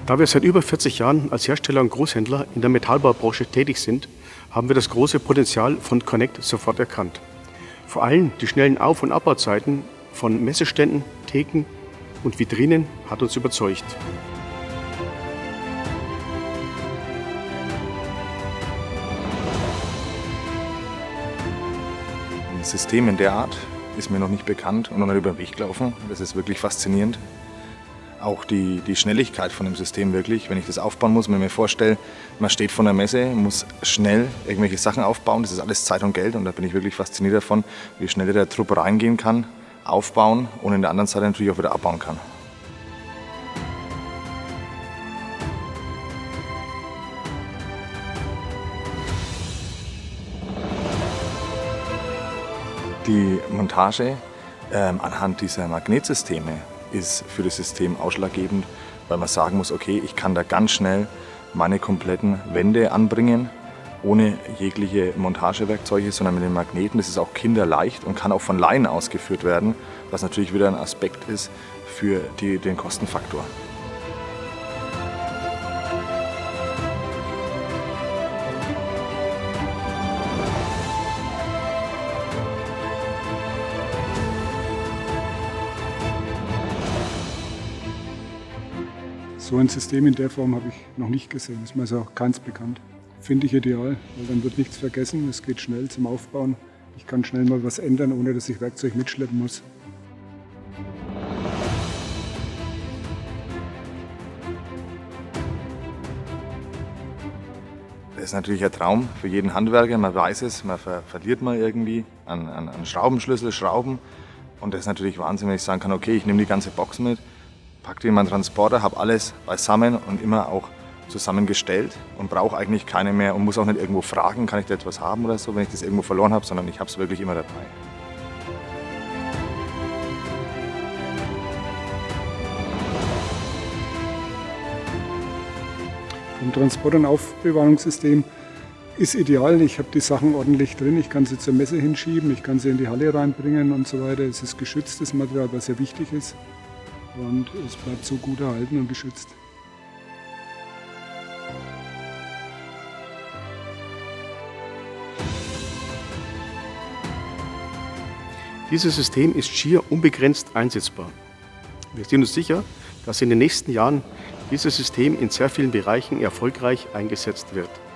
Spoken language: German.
Da wir seit über 40 Jahren als Hersteller und Großhändler in der Metallbaubranche tätig sind, haben wir das große Potenzial von Connect sofort erkannt. Vor allem die schnellen Auf- und Abbauzeiten von Messeständen, Theken und Vitrinen hat uns überzeugt. Ein System in der Art ist mir noch nicht bekannt und noch nicht über den Weg gelaufen. Das ist wirklich faszinierend. Auch die Schnelligkeit von dem System wirklich, wenn ich das aufbauen muss, wenn ich mir vorstelle, man steht vor einer Messe, muss schnell irgendwelche Sachen aufbauen, das ist alles Zeit und Geld und da bin ich wirklich fasziniert davon, wie schnell der Trupp reingehen kann, aufbauen und in der anderen Seite natürlich auch wieder abbauen kann. Die Montage anhand dieser Magnetsysteme ist für das System ausschlaggebend, weil man sagen muss, okay, ich kann da ganz schnell meine kompletten Wände anbringen, ohne jegliche Montagewerkzeuge, sondern mit den Magneten. Das ist auch kinderleicht und kann auch von Laien ausgeführt werden, was natürlich wieder ein Aspekt ist für den Kostenfaktor. So ein System in der Form habe ich noch nicht gesehen, ist mir also auch keins bekannt. Finde ich ideal, weil dann wird nichts vergessen, es geht schnell zum Aufbauen. Ich kann schnell mal was ändern, ohne dass ich Werkzeug mitschleppen muss. Das ist natürlich ein Traum für jeden Handwerker, man weiß es, man verliert mal irgendwie an Schraubenschlüssel, Schrauben. Und das ist natürlich Wahnsinn, wenn ich sagen kann, okay, ich nehme die ganze Box mit, packe die in meinen Transporter, habe alles beisammen und immer auch zusammengestellt und brauche eigentlich keine mehr und muss auch nicht irgendwo fragen, kann ich da etwas haben oder so, wenn ich das irgendwo verloren habe, sondern ich habe es wirklich immer dabei. Vom Transport- und Aufbewahrungssystem ist ideal. Ich habe die Sachen ordentlich drin, ich kann sie zur Messe hinschieben, ich kann sie in die Halle reinbringen und so weiter. Es ist geschütztes Material, was sehr wichtig ist. Und es bleibt so gut erhalten und geschützt. Dieses System ist schier unbegrenzt einsetzbar. Wir sind uns sicher, dass in den nächsten Jahren dieses System in sehr vielen Bereichen erfolgreich eingesetzt wird.